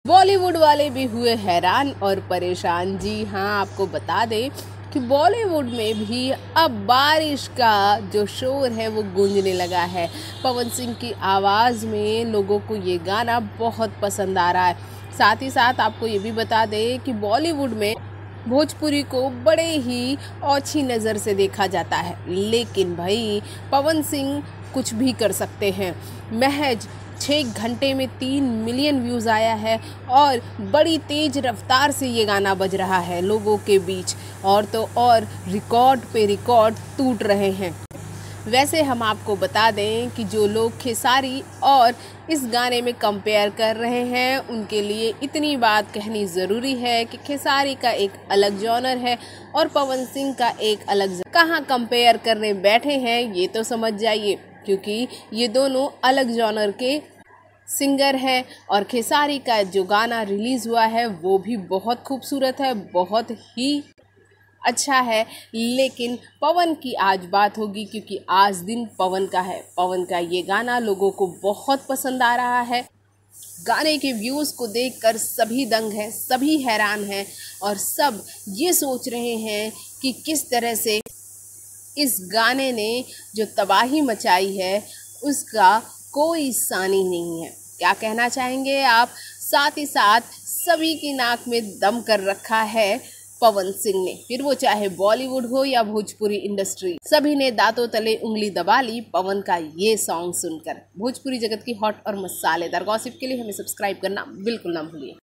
बॉलीवुड वाले भी हुए हैरान और परेशान। जी हाँ, आपको बता दें कि बॉलीवुड में भी अब बारिश का जो शोर है वो गूंजने लगा है। पवन सिंह की आवाज़ में लोगों को ये गाना बहुत पसंद आ रहा है। साथ ही साथ आपको ये भी बता दें कि बॉलीवुड में भोजपुरी को बड़े ही ओछी नज़र से देखा जाता है, लेकिन भाई पवन सिंह कुछ भी कर सकते हैं। महज 6 घंटे में 3 मिलियन व्यूज़ आया है और बड़ी तेज रफ्तार से ये गाना बज रहा है लोगों के बीच, और तो और रिकॉर्ड पे रिकॉर्ड टूट रहे हैं। वैसे हम आपको बता दें कि जो लोग खेसारी और इस गाने में कंपेयर कर रहे हैं उनके लिए इतनी बात कहनी ज़रूरी है कि खेसारी का एक अलग जॉनर है और पवन सिंह का एक अलग। कहाँ कंपेयर करने बैठे हैं ये तो समझ जाइए, क्योंकि ये दोनों अलग जॉनर के सिंगर हैं। और खेसारी का जो गाना रिलीज़ हुआ है वो भी बहुत खूबसूरत है, बहुत ही अच्छा है। लेकिन पवन की आज बात होगी, क्योंकि आज दिन पवन का है। पवन का ये गाना लोगों को बहुत पसंद आ रहा है। गाने के व्यूज़ को देखकर सभी दंग हैं, सभी हैरान हैं और सब ये सोच रहे हैं कि किस तरह से इस गाने ने जो तबाही मचाई है उसका कोई सानी नहीं है। क्या कहना चाहेंगे आप? साथ ही साथ सभी की नाक में दम कर रखा है पवन सिंह ने, फिर वो चाहे बॉलीवुड हो या भोजपुरी इंडस्ट्री, सभी ने दांतों तले उंगली दबा ली पवन का ये सॉन्ग सुनकर। भोजपुरी जगत की हॉट और मसालेदार गॉसिप के लिए हमें सब्सक्राइब करना बिल्कुल ना भूलिए।